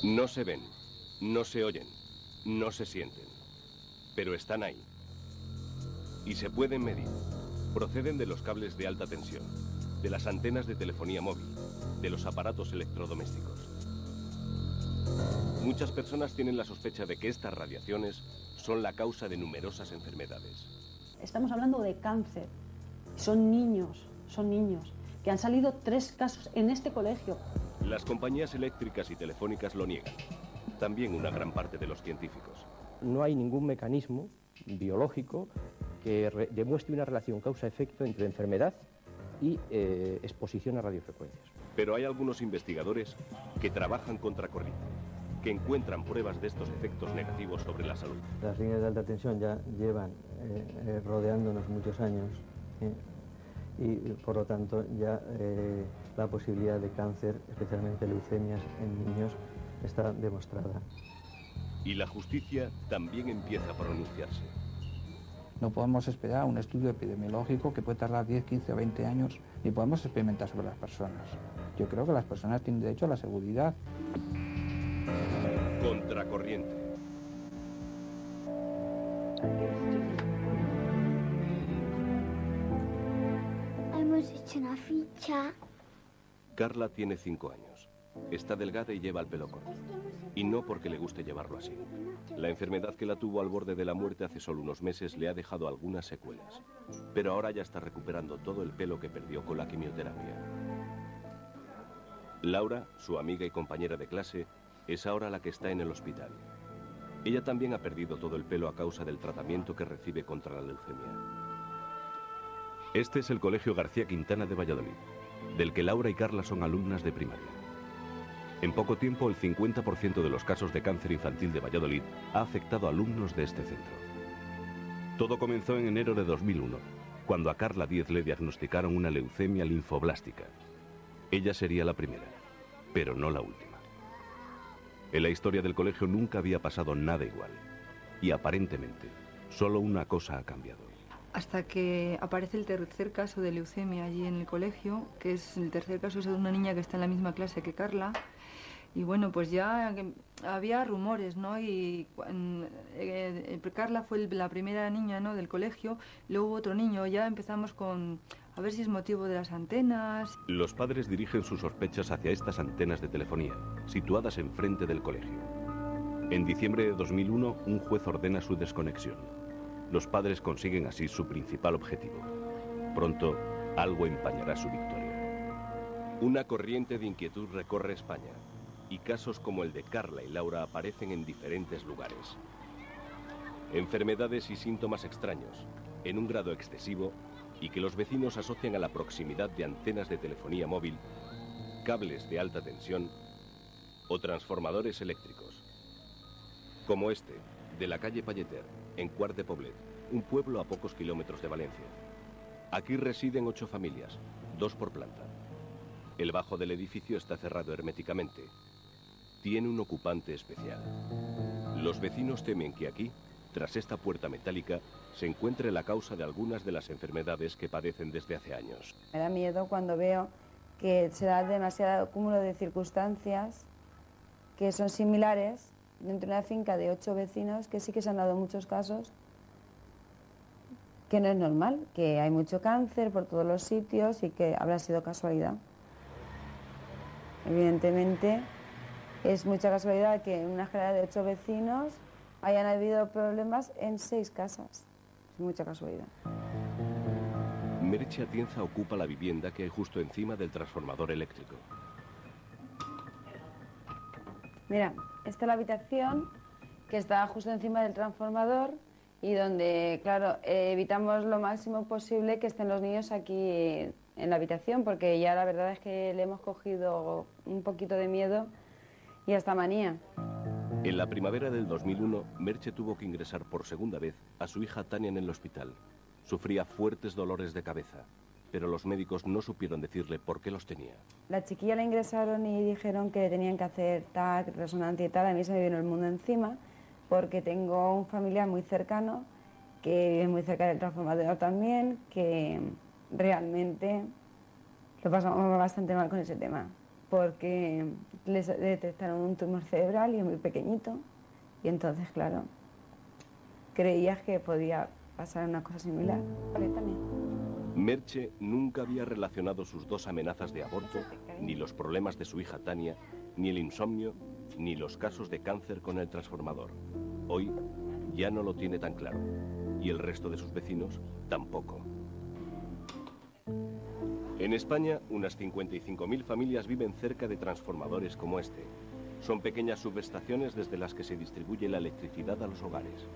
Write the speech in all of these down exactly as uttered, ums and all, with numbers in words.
No se ven, no se oyen, no se sienten, pero están ahí. Y se pueden medir. Proceden de los cables de alta tensión, de las antenas de telefonía móvil, de los aparatos electrodomésticos. Muchas personas tienen la sospecha de que estas radiaciones son la causa de numerosas enfermedades. Estamos hablando de cáncer. Son niños, son niños, que han salido tres casos en este colegio. Las compañías eléctricas y telefónicas lo niegan. También una gran parte de los científicos. No hay ningún mecanismo biológico que demuestre una relación causa-efecto entre enfermedad y eh, exposición a radiofrecuencias. Pero hay algunos investigadores que trabajan contracorriente, que encuentran pruebas de estos efectos negativos sobre la salud. Las líneas de alta tensión ya llevan eh, eh, rodeándonos muchos años eh, y por lo tanto ya eh, la posibilidad de cáncer, especialmente leucemias en niños, está demostrada. Y la justicia también empieza a pronunciarse. No podemos esperar un estudio epidemiológico que puede tardar diez, quince o veinte años, ni podemos experimentar sobre las personas. Yo creo que las personas tienen derecho a la seguridad. Contracorriente. Hemos hecho una ficha. Carla tiene cinco años. Está delgada y lleva el pelo corto. Y no porque le guste llevarlo así. La enfermedad que la tuvo al borde de la muerte hace solo unos meses le ha dejado algunas secuelas. Pero ahora ya está recuperando todo el pelo que perdió con la quimioterapia. Laura, su amiga y compañera de clase, es ahora la que está en el hospital. Ella también ha perdido todo el pelo a causa del tratamiento que recibe contra la leucemia. Este es el Colegio García Quintana de Valladolid, del que Laura y Carla son alumnas de primaria. En poco tiempo, el cincuenta por ciento de los casos de cáncer infantil de Valladolid ha afectado a alumnos de este centro. Todo comenzó en enero de dos mil uno, cuando a Carla Díez le diagnosticaron una leucemia linfoblástica. Ella sería la primera, pero no la última. En la historia del colegio nunca había pasado nada igual. Y aparentemente, solo una cosa ha cambiado. Hasta que aparece el tercer caso de leucemia allí en el colegio, que es el tercer caso es de una niña que está en la misma clase que Carla. Y bueno, pues ya había rumores, ¿no? Y eh, eh, Carla fue el, la primera niña, ¿no?, del colegio, luego hubo otro niño, ya empezamos con a ver si es motivo de las antenas. Los padres dirigen sus sospechas hacia estas antenas de telefonía, situadas enfrente del colegio. En diciembre de dos mil uno, un juez ordena su desconexión. Los padres consiguen así su principal objetivo. Pronto, algo empañará su victoria. Una corriente de inquietud recorre España. Y casos como el de Carla y Laura aparecen en diferentes lugares. Enfermedades y síntomas extraños, en un grado excesivo, y que los vecinos asocian a la proximidad de antenas de telefonía móvil, cables de alta tensión o transformadores eléctricos. Como este, de la calle Palleter, en Quart de Poblet, un pueblo a pocos kilómetros de Valencia. Aquí residen ocho familias, dos por planta. El bajo del edificio está cerrado herméticamente. Tiene un ocupante especial. Los vecinos temen que aquí, tras esta puerta metálica, se encuentre la causa de algunas de las enfermedades que padecen desde hace años. Me da miedo cuando veo que se da demasiado cúmulo de circunstancias que son similares dentro de una finca de ocho vecinos, que sí que se han dado muchos casos, que no es normal, que hay mucho cáncer por todos los sitios y que habrá sido casualidad. Evidentemente, es mucha casualidad que en una general de ocho vecinos hayan habido problemas en seis casas. Es mucha casualidad. Merche Atienza ocupa la vivienda que hay justo encima del transformador eléctrico. Mira, esta es la habitación que está justo encima del transformador y donde, claro, eh, evitamos lo máximo posible que estén los niños aquí en la habitación, porque ya la verdad es que le hemos cogido un poquito de miedo y hasta manía. En la primavera del dos mil uno, Merche tuvo que ingresar por segunda vez a su hija Tania en el hospital. Sufría fuertes dolores de cabeza, pero los médicos no supieron decirle por qué los tenía. La chiquilla la ingresaron y dijeron que tenían que hacer T A C, resonancia y tal. A mí se me vino el mundo encima, porque tengo un familiar muy cercano, que vive muy cerca del transformador también, que realmente lo pasamos bastante mal con ese tema. porque les detectaron un tumor cerebral y muy pequeñito, y entonces, claro, creías que podía pasar una cosa similar. Vale, también. Merche nunca había relacionado sus dos amenazas de aborto, ni los problemas de su hija Tania, ni el insomnio, ni los casos de cáncer con el transformador. Hoy ya no lo tiene tan claro, y el resto de sus vecinos tampoco. En España, unas cincuenta y cinco mil familias viven cerca de transformadores como este. Son pequeñas subestaciones desde las que se distribuye la electricidad a los hogares.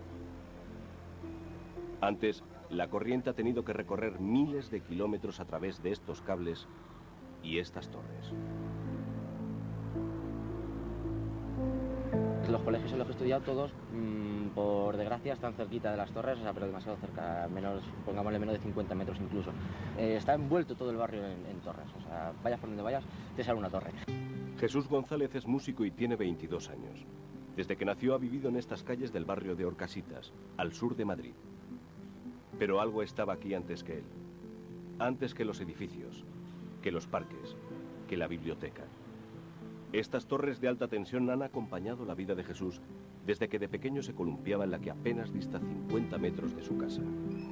Antes, la corriente ha tenido que recorrer miles de kilómetros a través de estos cables y estas torres. Los colegios en los que he estudiado, todos, mmm, por desgracia, están cerquita de las torres, o sea, pero demasiado cerca, menos, pongámosle menos de cincuenta metros incluso. Eh, está envuelto todo el barrio en, en torres, o sea, vayas por donde vayas, te sale una torre. Jesús González es músico y tiene veintidós años. Desde que nació ha vivido en estas calles del barrio de Orcasitas, al sur de Madrid. Pero algo estaba aquí antes que él. Antes que los edificios, que los parques, que la biblioteca. Estas torres de alta tensión han acompañado la vida de Jesús desde que de pequeño se columpiaba en la que apenas dista cincuenta metros de su casa.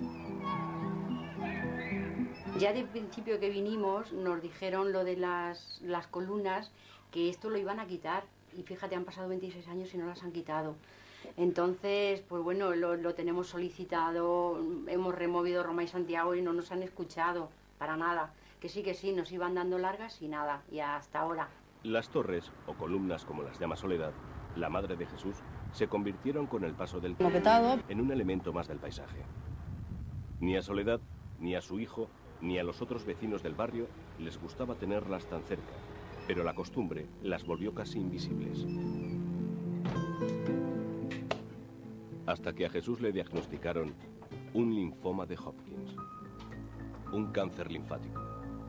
Ya del principio que vinimos nos dijeron lo de las, las columnas, que esto lo iban a quitar. Y fíjate, han pasado veintiséis años y no las han quitado. Entonces, pues bueno, lo, lo tenemos solicitado, hemos removido Roma y Santiago y no nos han escuchado para nada. Que sí, que sí, nos iban dando largas y nada, y hasta ahora. Las torres, o columnas como las llama Soledad, la madre de Jesús, se convirtieron con el paso del tiempo en un elemento más del paisaje. Ni a Soledad, ni a su hijo, ni a los otros vecinos del barrio les gustaba tenerlas tan cerca, pero la costumbre las volvió casi invisibles. Hasta que a Jesús le diagnosticaron un linfoma de Hodgkin, un cáncer linfático.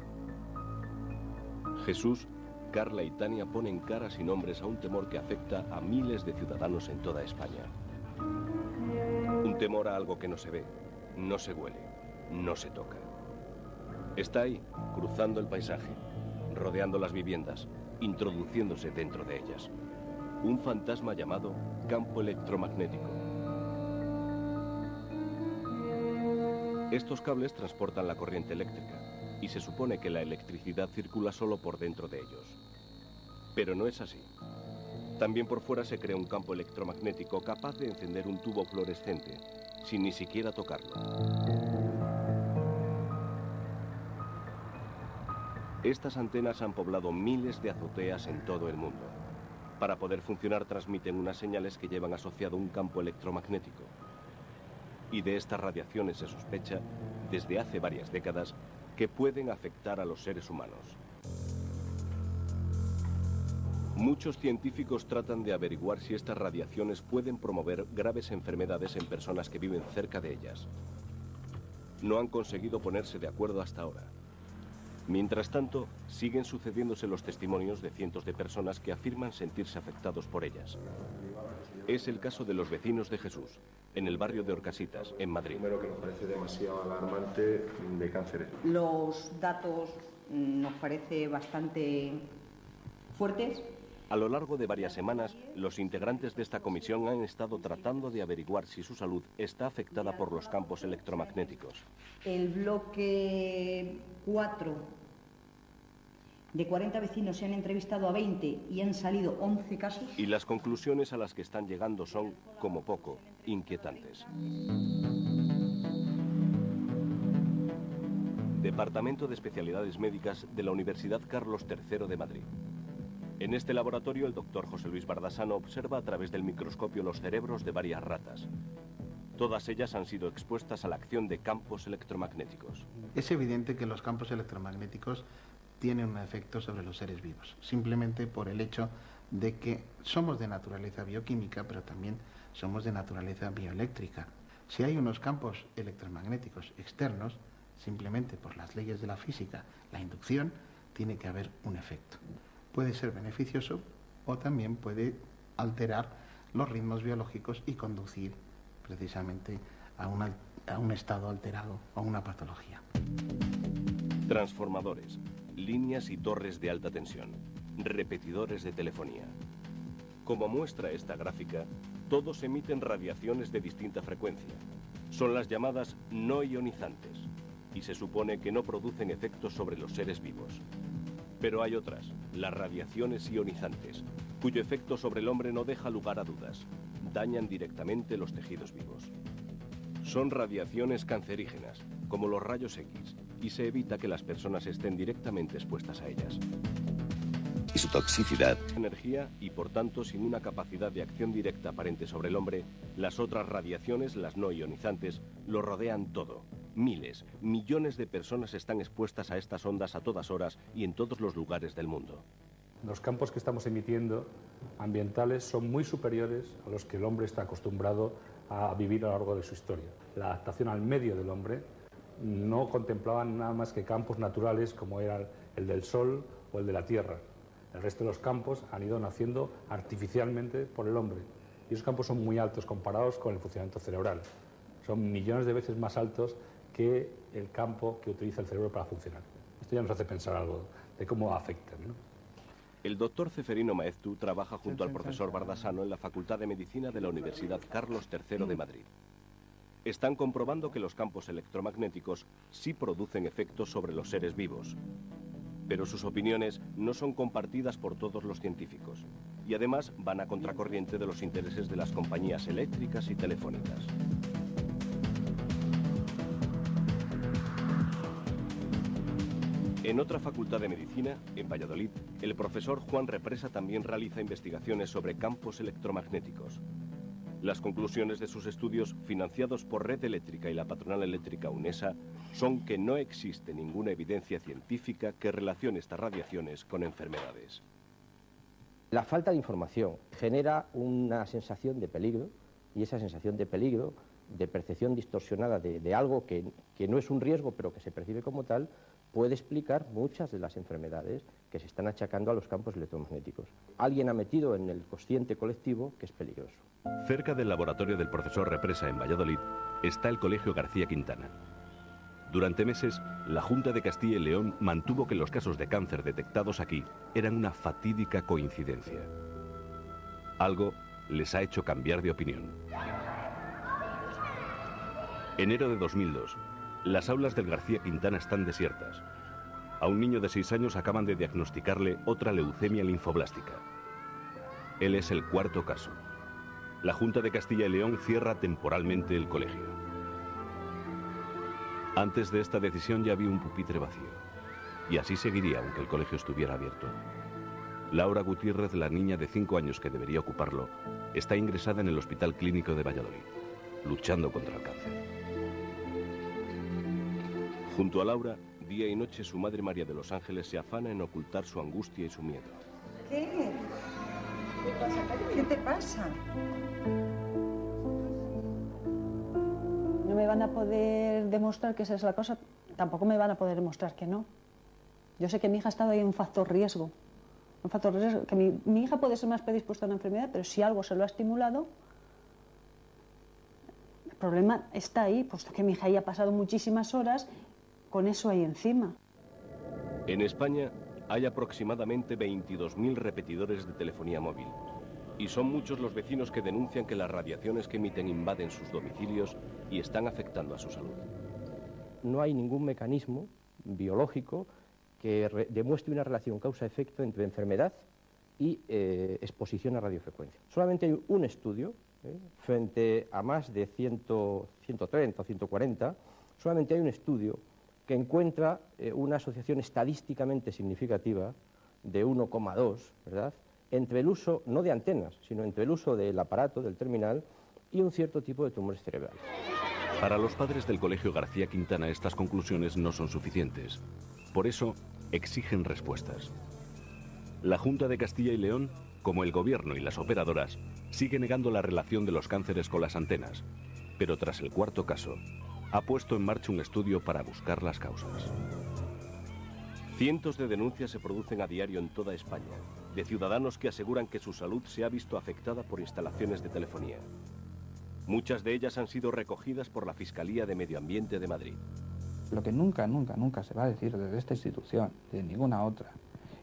Jesús, Carla y Tania ponen caras y nombres a un temor que afecta a miles de ciudadanos en toda España. Un temor a algo que no se ve, no se huele, no se toca. Está ahí, cruzando el paisaje, rodeando las viviendas, introduciéndose dentro de ellas. Un fantasma llamado campo electromagnético. Estos cables transportan la corriente eléctrica y se supone que la electricidad circula solo por dentro de ellos. Pero no es así. También por fuera se crea un campo electromagnético capaz de encender un tubo fluorescente, sin ni siquiera tocarlo. Estas antenas han poblado miles de azoteas en todo el mundo. Para poder funcionar transmiten unas señales que llevan asociado un campo electromagnético. Y de estas radiaciones se sospecha, desde hace varias décadas, que pueden afectar a los seres humanos. Muchos científicos tratan de averiguar si estas radiaciones pueden promover graves enfermedades en personas que viven cerca de ellas. No han conseguido ponerse de acuerdo hasta ahora. Mientras tanto, siguen sucediéndose los testimonios de cientos de personas que afirman sentirse afectados por ellas. Es el caso de los vecinos de Jesús, en el barrio de Orcasitas, en Madrid. Un número que nos parece demasiado alarmante de cánceres. Los datos nos parece bastante fuertes. A lo largo de varias semanas, los integrantes de esta comisión han estado tratando de averiguar si su salud está afectada por los campos electromagnéticos. El bloque cuatro, de cuarenta vecinos, se han entrevistado a veinte y han salido once casos. Y las conclusiones a las que están llegando son, como poco, inquietantes. Departamento de Especialidades Médicas de la Universidad Carlos tercero de Madrid. En este laboratorio, el doctor José Luis Bardasano observa a través del microscopio los cerebros de varias ratas. Todas ellas han sido expuestas a la acción de campos electromagnéticos. Es evidente que los campos electromagnéticos tienen un efecto sobre los seres vivos, simplemente por el hecho de que somos de naturaleza bioquímica, pero también somos de naturaleza bioeléctrica. Si hay unos campos electromagnéticos externos, simplemente por las leyes de la física, la inducción, tiene que haber un efecto. Puede ser beneficioso o también puede alterar los ritmos biológicos y conducir precisamente a, una, a un estado alterado o a una patología. Transformadores, líneas y torres de alta tensión. repetidores de telefonía. Como muestra esta gráfica, todos emiten radiaciones de distinta frecuencia. Son las llamadas no ionizantes y se supone que no producen efectos sobre los seres vivos. Pero hay otras, las radiaciones ionizantes, cuyo efecto sobre el hombre no deja lugar a dudas. Dañan directamente los tejidos vivos. Son radiaciones cancerígenas, como los rayos X, y se evita que las personas estén directamente expuestas a ellas. Y su toxicidad. Energía y, por tanto, sin una capacidad de acción directa aparente sobre el hombre, las otras radiaciones, las no ionizantes, lo rodean todo. Miles, millones de personas están expuestas a estas ondas a todas horas y en todos los lugares del mundo. Los campos que estamos emitiendo ambientales son muy superiores a los que el hombre está acostumbrado a vivir a lo largo de su historia. La adaptación al medio del hombre no contemplaban nada más que campos naturales como era el del Sol o el de la Tierra. El resto de los campos han ido naciendo artificialmente por el hombre. Y esos campos son muy altos comparados con el funcionamiento cerebral. Son millones de veces más altos que el campo que utiliza el cerebro para funcionar. Esto ya nos hace pensar algo de cómo afectan, ¿no? El doctor Ceferino Maeztu trabaja junto al profesor Bardasano en la Facultad de Medicina de la Universidad Carlos tercero de Madrid. Están comprobando que los campos electromagnéticos sí producen efectos sobre los seres vivos. Pero sus opiniones no son compartidas por todos los científicos. Y además van a contracorriente de los intereses de las compañías eléctricas y telefónicas. En otra facultad de medicina, en Valladolid, el profesor Juan Represa también realiza investigaciones sobre campos electromagnéticos. Las conclusiones de sus estudios, financiados por Red Eléctrica y la patronal eléctrica UNESA, son que no existe ninguna evidencia científica que relacione estas radiaciones con enfermedades. La falta de información genera una sensación de peligro, y esa sensación de peligro, de percepción distorsionada de, de algo que, que no es un riesgo, pero que se percibe como tal, puede explicar muchas de las enfermedades que se están achacando a los campos electromagnéticos. Alguien ha metido en el consciente colectivo que es peligroso. Cerca del laboratorio del profesor Represa en Valladolid está el Colegio García Quintana. Durante meses, la Junta de Castilla y León mantuvo que los casos de cáncer detectados aquí eran una fatídica coincidencia. Algo les ha hecho cambiar de opinión. Enero de dos mil dos. Las aulas del García Quintana están desiertas. A un niño de seis años acaban de diagnosticarle otra leucemia linfoblástica. Él es el cuarto caso. La Junta de Castilla y León cierra temporalmente el colegio. Antes de esta decisión ya había un pupitre vacío. Y así seguiría aunque el colegio estuviera abierto. Laura Gutiérrez, la niña de cinco años que debería ocuparlo, está ingresada en el Hospital Clínico de Valladolid, luchando contra el cáncer. Junto a Laura, día y noche su madre María de los Ángeles se afana en ocultar su angustia y su miedo. ¿Qué? ¿Qué pasa, cariño? ¿Qué te pasa? No me van a poder demostrar que esa es la cosa, tampoco me van a poder demostrar que no. Yo sé que mi hija ha estado ahí en un factor riesgo. Un factor riesgo, que mi, mi hija puede ser más predispuesta a una enfermedad, pero si algo se lo ha estimulado, el problema está ahí, puesto que mi hija ya ha pasado muchísimas horas con eso ahí encima. En España hay aproximadamente veintidós mil repetidores de telefonía móvil y son muchos los vecinos que denuncian que las radiaciones que emiten invaden sus domicilios y están afectando a su salud. No hay ningún mecanismo biológico que demuestre una relación causa-efecto entre enfermedad y eh, exposición a radiofrecuencia. Solamente hay un estudio, ¿eh? frente a más de ciento treinta o ciento cuarenta, solamente hay un estudio que encuentra eh, una asociación estadísticamente significativa de uno coma dos, ¿verdad?, entre el uso, no de antenas, sino entre el uso del aparato, del terminal, y un cierto tipo de tumores cerebrales. Para los padres del Colegio García Quintana estas conclusiones no son suficientes. Por eso exigen respuestas. La Junta de Castilla y León, como el gobierno y las operadoras, sigue negando la relación de los cánceres con las antenas, pero tras el cuarto caso, ha puesto en marcha un estudio para buscar las causas. Cientos de denuncias se producen a diario en toda España, de ciudadanos que aseguran que su salud se ha visto afectada por instalaciones de telefonía. Muchas de ellas han sido recogidas por la Fiscalía de Medio Ambiente de Madrid. Lo que nunca, nunca, nunca se va a decir desde esta institución, de ninguna otra,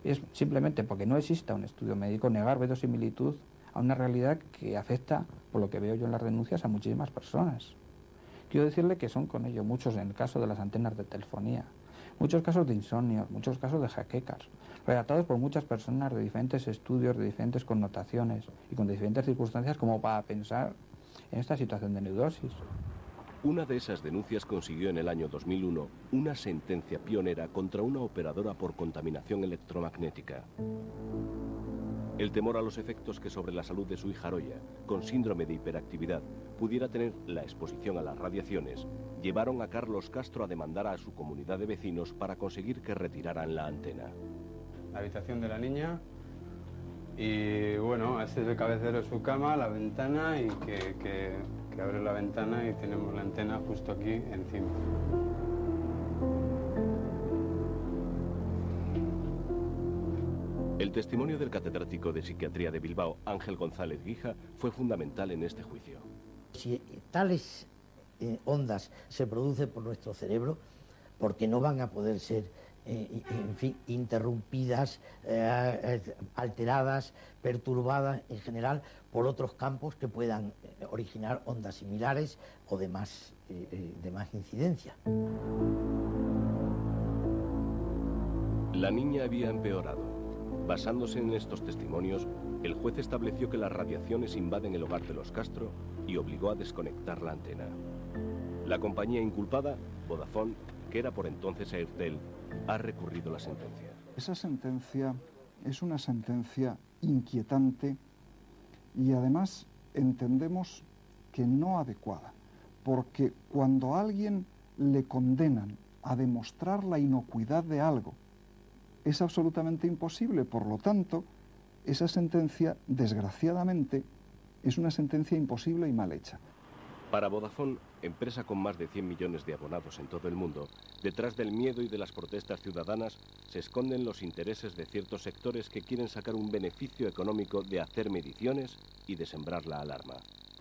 es simplemente porque no exista un estudio médico negar verosimilitud a una realidad que afecta, por lo que veo yo en las denuncias, a muchísimas personas. Quiero decirle que son con ello muchos, en el caso de las antenas de telefonía, muchos casos de insomnio, muchos casos de jaquecas, relatados por muchas personas de diferentes estudios, de diferentes connotaciones y con diferentes circunstancias como para pensar en esta situación de neurosis. Una de esas denuncias consiguió en el año dos mil uno una sentencia pionera contra una operadora por contaminación electromagnética. El temor a los efectos que sobre la salud de su hija Aroya, con síndrome de hiperactividad, pudiera tener la exposición a las radiaciones, llevaron a Carlos Castro a demandar a su comunidad de vecinos para conseguir que retiraran la antena. La habitación de la niña y bueno, este es el cabecero de su cama, la ventana y que, que, que abre la ventana y tenemos la antena justo aquí encima. El testimonio del catedrático de psiquiatría de Bilbao, Ángel González Guija, fue fundamental en este juicio. Si tales eh, ondas se producen por nuestro cerebro, porque no van a poder ser, eh, en fin, interrumpidas, eh, alteradas, perturbadas en general por otros campos que puedan originar ondas similares o de más, eh, de más incidencia. La niña había empeorado. Basándose en estos testimonios, el juez estableció que las radiaciones invaden el hogar de los Castro y obligó a desconectar la antena. La compañía inculpada, Vodafone, que era por entonces Airtel, ha recurrido la sentencia. Esa sentencia es una sentencia inquietante y además entendemos que no adecuada, porque cuando a alguien le condenan a demostrar la inocuidad de algo, es absolutamente imposible. Por lo tanto, esa sentencia, desgraciadamente, es una sentencia imposible y mal hecha. Para Vodafone, empresa con más de cien millones de abonados en todo el mundo, detrás del miedo y de las protestas ciudadanas se esconden los intereses de ciertos sectores que quieren sacar un beneficio económico de hacer mediciones y de sembrar la alarma.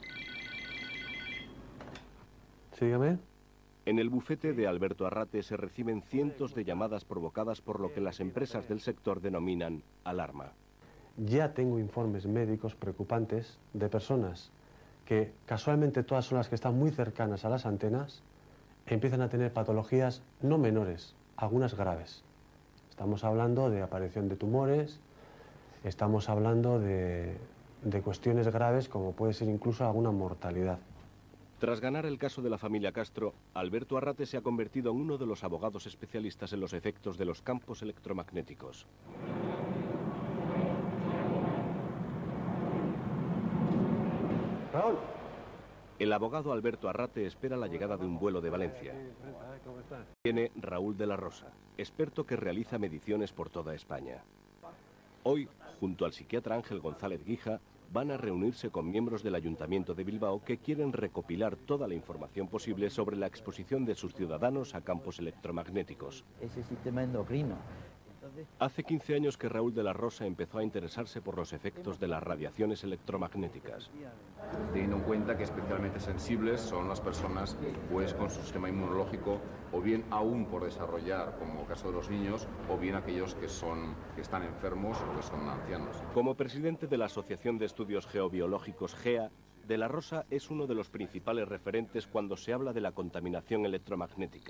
Sígame. En el bufete de Alberto Arrate se reciben cientos de llamadas provocadas por lo que las empresas del sector denominan alarma. Ya tengo informes médicos preocupantes de personas que casualmente todas son las que están muy cercanas a las antenas, empiezan a tener patologías no menores, algunas graves. Estamos hablando de aparición de tumores, estamos hablando de, de cuestiones graves como puede ser incluso alguna mortalidad. Tras ganar el caso de la familia Castro, Alberto Arrate se ha convertido en uno de los abogados especialistas en los efectos de los campos electromagnéticos. Raúl. El abogado Alberto Arrate espera la llegada de un vuelo de Valencia. Viene Raúl de la Rosa, experto que realiza mediciones por toda España. Hoy, junto al psiquiatra Ángel González Guija, van a reunirse con miembros del Ayuntamiento de Bilbao que quieren recopilar toda la información posible sobre la exposición de sus ciudadanos a campos electromagnéticos. Ese sistema endocrino. Hace quince años que Raúl de la Rosa empezó a interesarse por los efectos de las radiaciones electromagnéticas. Teniendo en cuenta que especialmente sensibles son las personas pues con su sistema inmunológico o bien aún por desarrollar, como el caso de los niños, o bien aquellos que, son, que están enfermos o que son ancianos. Como presidente de la Asociación de Estudios Geobiológicos GEA, de la Rosa es uno de los principales referentes cuando se habla de la contaminación electromagnética.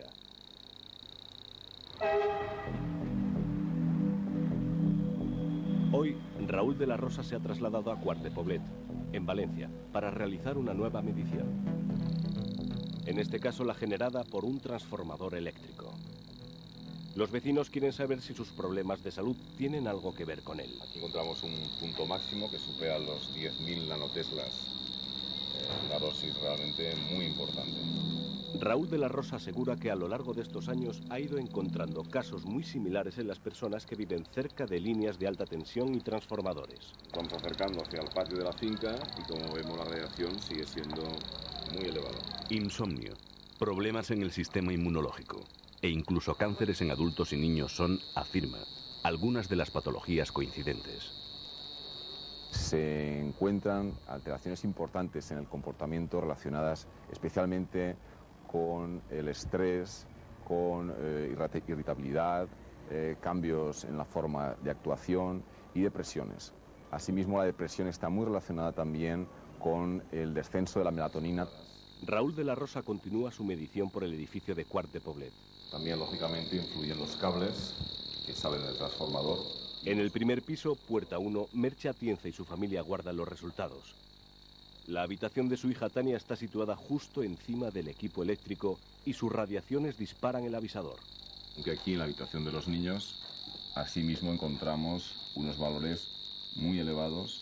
Hoy, Raúl de la Rosa se ha trasladado a Quart de Poblet, en Valencia, para realizar una nueva medición. En este caso, la generada por un transformador eléctrico. Los vecinos quieren saber si sus problemas de salud tienen algo que ver con él. Aquí encontramos un punto máximo que supera los diez mil nanoteslas. Eh, una dosis realmente muy importante. Raúl de la Rosa asegura que a lo largo de estos años ha ido encontrando casos muy similares en las personas que viven cerca de líneas de alta tensión y transformadores. Vamos acercando hacia el patio de la finca y como vemos la radiación sigue siendo muy elevada. Insomnio, problemas en el sistema inmunológico e incluso cánceres en adultos y niños son, afirma, algunas de las patologías coincidentes. Se encuentran alteraciones importantes en el comportamiento relacionadas especialmente con el estrés, con eh, irritabilidad, eh, cambios en la forma de actuación y depresiones. Asimismo, la depresión está muy relacionada también con el descenso de la melatonina. Raúl de la Rosa continúa su medición por el edificio de Quart de Poblet. También, lógicamente, influyen los cables que salen del transformador. En el primer piso, puerta uno, Merche Atienza y su familia guardan los resultados. La habitación de su hija Tania está situada justo encima del equipo eléctrico y sus radiaciones disparan el avisador. Aunque aquí en la habitación de los niños, asimismo encontramos unos valores muy elevados.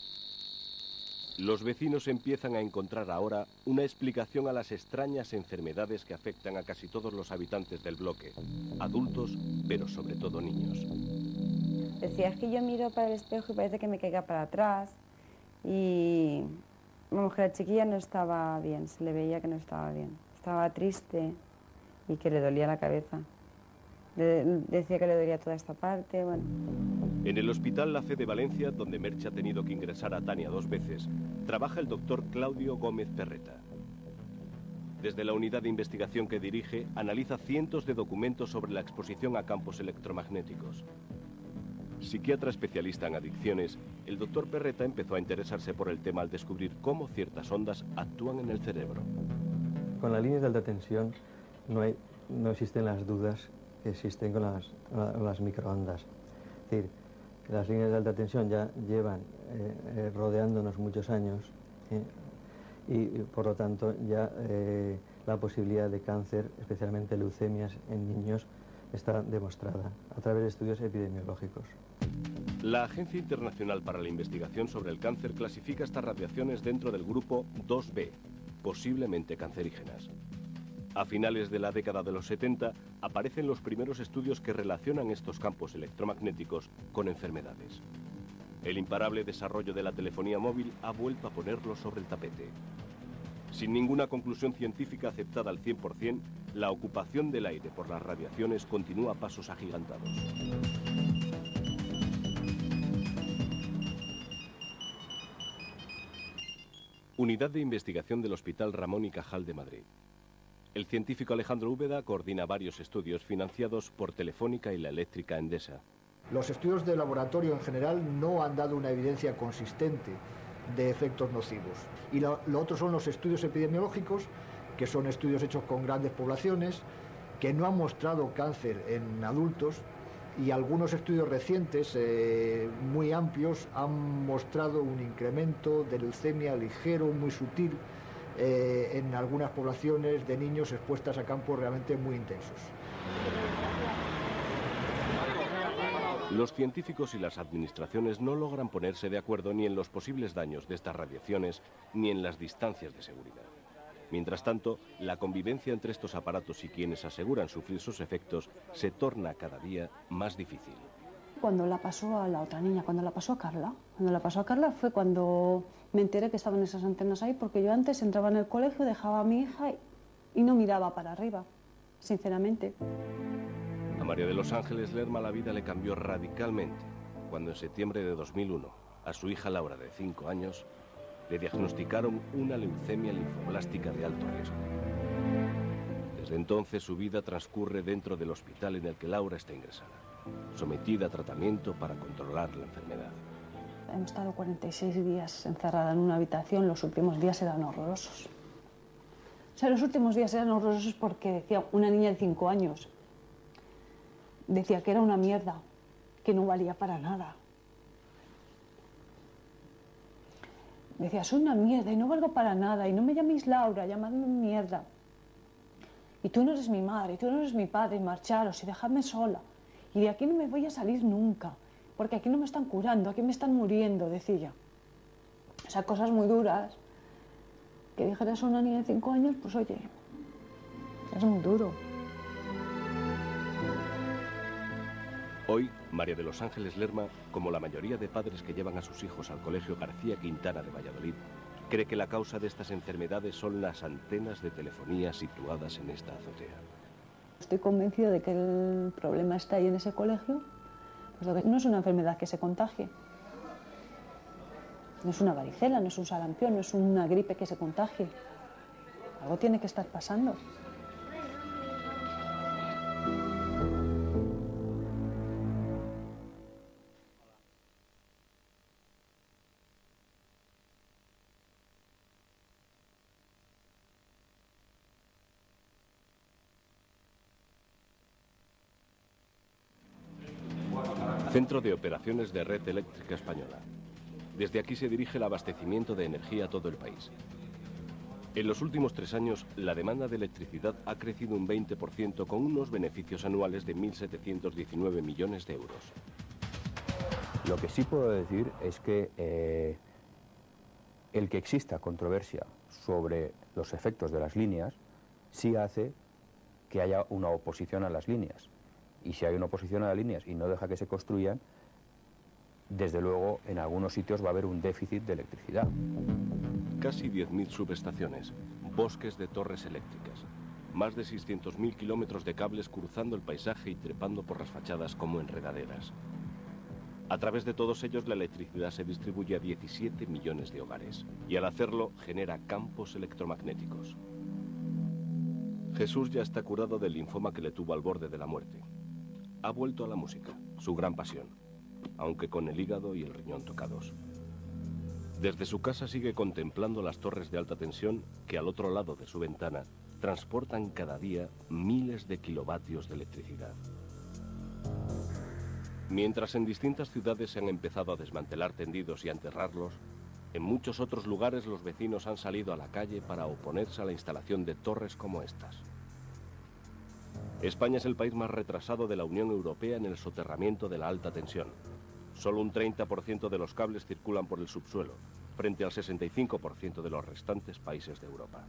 Los vecinos empiezan a encontrar ahora una explicación a las extrañas enfermedades que afectan a casi todos los habitantes del bloque, adultos, pero sobre todo niños. Decía, es que yo miro para el espejo y parece que me caiga para atrás y vamos, que la chiquilla no estaba bien, se le veía que no estaba bien, estaba triste y que le dolía la cabeza. Le, decía que le dolía toda esta parte, bueno. En el Hospital La Fe de Valencia, donde Merche ha tenido que ingresar a Tania dos veces, trabaja el doctor Claudio Gómez Perreta. Desde la unidad de investigación que dirige, analiza cientos de documentos sobre la exposición a campos electromagnéticos. Psiquiatra especialista en adicciones, el doctor Perreta empezó a interesarse por el tema al descubrir cómo ciertas ondas actúan en el cerebro. Con las líneas de alta tensión no, hay, no existen las dudas que existen con las, con las microondas. Es decir, las líneas de alta tensión ya llevan eh, eh, rodeándonos muchos años eh, y, y por lo tanto ya eh, la posibilidad de cáncer, especialmente leucemias en niños, está demostrada a través de estudios epidemiológicos. La Agencia Internacional para la Investigación sobre el Cáncer clasifica estas radiaciones dentro del grupo dos B, posiblemente cancerígenas. A finales de la década de los setenta aparecen los primeros estudios que relacionan estos campos electromagnéticos con enfermedades. El imparable desarrollo de la telefonía móvil ha vuelto a ponerlo sobre el tapete. Sin ninguna conclusión científica aceptada al cien por cien, la ocupación del aire por las radiaciones continúa a pasos agigantados. Unidad de Investigación del Hospital Ramón y Cajal de Madrid. El científico Alejandro Úbeda coordina varios estudios financiados por Telefónica y la eléctrica Endesa. Los estudios de laboratorio en general no han dado una evidencia consistente de efectos nocivos. Y lo, lo otro son los estudios epidemiológicos, que son estudios hechos con grandes poblaciones, que no han mostrado cáncer en adultos, y algunos estudios recientes, eh, muy amplios, han mostrado un incremento de leucemia ligero, muy sutil, eh, en algunas poblaciones de niños expuestas a campos realmente muy intensos. Los científicos y las administraciones no logran ponerse de acuerdo ni en los posibles daños de estas radiaciones ni en las distancias de seguridad. Mientras tanto, la convivencia entre estos aparatos y quienes aseguran sufrir sus efectos se torna cada día más difícil. Cuando la pasó a la otra niña, cuando la pasó a Carla, cuando la pasó a Carla fue cuando me enteré que estaban esas antenas ahí, porque yo antes entraba en el colegio, dejaba a mi hija y, y no miraba para arriba, sinceramente. A María de los Ángeles Lerma la vida le cambió radicalmente cuando en septiembre de dos mil uno a su hija Laura, de cinco años, le diagnosticaron una leucemia linfoblástica de alto riesgo. Desde entonces su vida transcurre dentro del hospital en el que Laura está ingresada, sometida a tratamiento para controlar la enfermedad. Hemos estado cuarenta y seis días encerrada en una habitación, los últimos días eran horrorosos. O sea, los últimos días eran horrorosos porque decía una niña de cinco años, decía que era una mierda, que no valía para nada. Decía, soy una mierda y no valgo para nada y no me llaméis Laura, llamadme mierda. Y tú no eres mi madre, y tú no eres mi padre, y marcharos y dejadme sola. Y de aquí no me voy a salir nunca, porque aquí no me están curando, aquí me están muriendo, decía. O sea, cosas muy duras. Que dijeras a una niña de cinco años, pues oye, es muy duro. Hoy, María de los Ángeles Lerma, como la mayoría de padres que llevan a sus hijos al Colegio García Quintana de Valladolid, cree que la causa de estas enfermedades son las antenas de telefonía situadas en esta azotea. Estoy convencido de que el problema está ahí en ese colegio, pues lo que no es una enfermedad que se contagie. No es una varicela, no es un sarampión, no es una gripe que se contagie. Algo tiene que estar pasando. Centro de Operaciones de Red Eléctrica Española. Desde aquí se dirige el abastecimiento de energía a todo el país. En los últimos tres años, la demanda de electricidad ha crecido un veinte por ciento con unos beneficios anuales de mil setecientos diecinueve millones de euros. Lo que sí puedo decir es que eh, el que exista controversia sobre los efectos de las líneas sí hace que haya una oposición a las líneas. Y si hay una oposición a las líneas y no deja que se construyan, desde luego en algunos sitios va a haber un déficit de electricidad. Casi diez mil subestaciones, bosques de torres eléctricas, más de seiscientos mil kilómetros de cables cruzando el paisaje y trepando por las fachadas como enredaderas. A través de todos ellos la electricidad se distribuye a diecisiete millones de hogares y al hacerlo genera campos electromagnéticos. Jesús ya está curado del linfoma que le tuvo al borde de la muerte. Ha vuelto a la música, su gran pasión, aunque con el hígado y el riñón tocados. Desde su casa sigue contemplando las torres de alta tensión que al otro lado de su ventana transportan cada día miles de kilovatios de electricidad. Mientras en distintas ciudades se han empezado a desmantelar tendidos y a enterrarlos, en muchos otros lugares los vecinos han salido a la calle para oponerse a la instalación de torres como estas. España es el país más retrasado de la Unión Europea en el soterramiento de la alta tensión. Solo un treinta por ciento de los cables circulan por el subsuelo, frente al sesenta y cinco por ciento de los restantes países de Europa.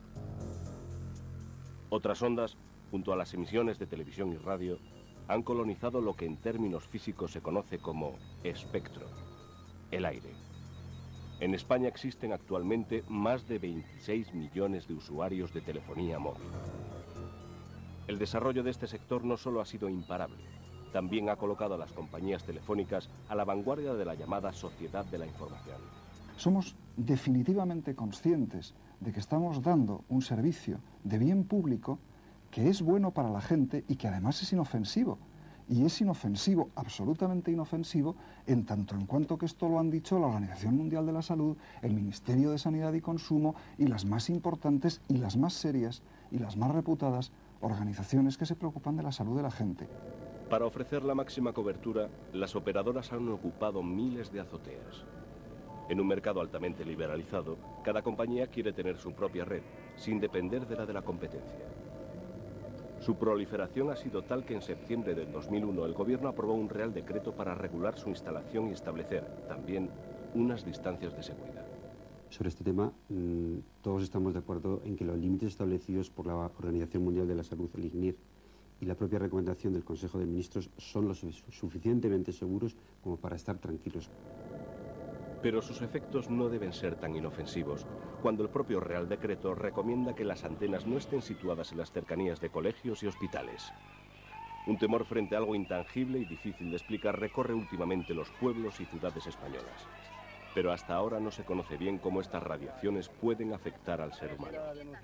Otras ondas, junto a las emisiones de televisión y radio, han colonizado lo que en términos físicos se conoce como espectro, el aire. En España existen actualmente más de veintiséis millones de usuarios de telefonía móvil. El desarrollo de este sector no solo ha sido imparable, también ha colocado a las compañías telefónicas a la vanguardia de la llamada sociedad de la información. Somos definitivamente conscientes de que estamos dando un servicio de bien público que es bueno para la gente y que además es inofensivo. Y es inofensivo, absolutamente inofensivo, en tanto en cuanto que esto lo han dicho la Organización Mundial de la Salud, el Ministerio de Sanidad y Consumo y las más importantes y las más serias y las más reputadas organizaciones que se preocupan de la salud de la gente. Para ofrecer la máxima cobertura, las operadoras han ocupado miles de azoteas. En un mercado altamente liberalizado, cada compañía quiere tener su propia red, sin depender de la de la competencia. Su proliferación ha sido tal que en septiembre del dos mil uno el gobierno aprobó un Real Decreto para regular su instalación y establecer, también, unas distancias de seguridad. Sobre este tema, mmm, todos estamos de acuerdo en que los límites establecidos por la Organización Mundial de la Salud, el I C N I R, y la propia recomendación del Consejo de Ministros son lo suficientemente seguros como para estar tranquilos. Pero sus efectos no deben ser tan inofensivos, cuando el propio Real Decreto recomienda que las antenas no estén situadas en las cercanías de colegios y hospitales. Un temor frente a algo intangible y difícil de explicar recorre últimamente los pueblos y ciudades españolas. Pero hasta ahora no se conoce bien cómo estas radiaciones pueden afectar al ser humano.